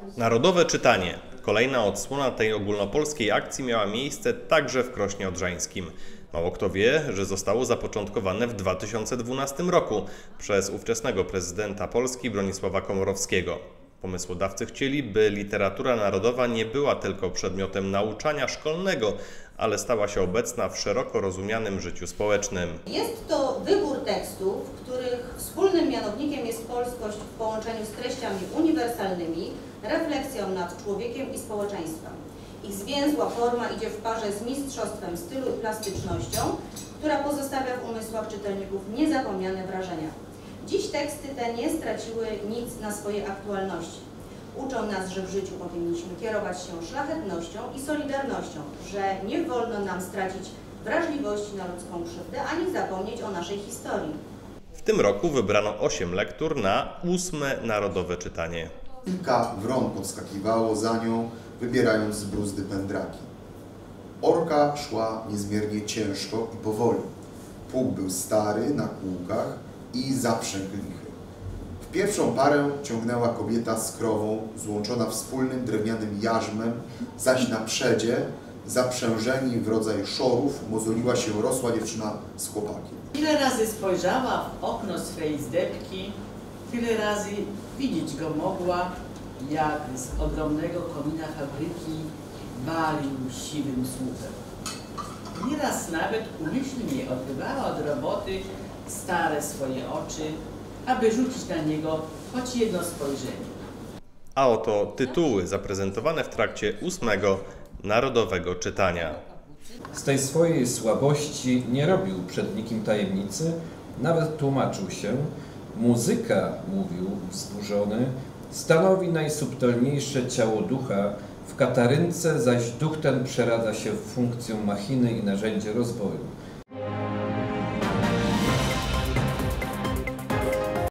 Narodowe czytanie. Kolejna odsłona tej ogólnopolskiej akcji miała miejsce także w Krośnie Odrzańskim. Mało kto wie, że zostało zapoczątkowane w 2012 roku przez ówczesnego prezydenta Polski Bronisława Komorowskiego. Pomysłodawcy chcieli, by literatura narodowa nie była tylko przedmiotem nauczania szkolnego, ale stała się obecna w szeroko rozumianym życiu społecznym. Jest to wybór tekstów, których wspólnym mianownikiem jest polskość w połączeniu z treściami uniwersalnymi, refleksją nad człowiekiem i społeczeństwem. Ich zwięzła forma idzie w parze z mistrzostwem stylu i plastycznością, która pozostawia w umysłach czytelników niezapomniane wrażenia. Dziś teksty te nie straciły nic na swojej aktualności. Uczą nas, że w życiu powinniśmy kierować się szlachetnością i solidarnością, że nie wolno nam stracić wrażliwości na ludzką krzywdę, ani zapomnieć o naszej historii. W tym roku wybrano 8 lektur na 8. Narodowe czytanie. Kilka wron podskakiwało za nią, wybierając z bruzdy pędraki. Orka szła niezmiernie ciężko i powoli. Pług był stary, na kółkach i zaprzęg lichy. W pierwszą parę ciągnęła kobieta z krową, złączona wspólnym drewnianym jarzmem, zaś na przedzie, zaprzężeni w rodzaj szorów, mozoliła się rosła dziewczyna z chłopakiem. Ile razy spojrzała w okno swej zdebki, tyle razy widzieć go mogła, jak z ogromnego komina fabryki walił siwym słupem. Nieraz nawet umyślnie odrywała od roboty stare swoje oczy, aby rzucić na niego choć jedno spojrzenie. A oto tytuły zaprezentowane w trakcie 8. Narodowego czytania. Z tej swojej słabości nie robił przed nikim tajemnicy, nawet tłumaczył się. Muzyka, mówił wzburzony, stanowi najsubtelniejsze ciało ducha, w Katarynce zaś duch ten przeradza się w funkcję machiny i narzędzie rozwoju.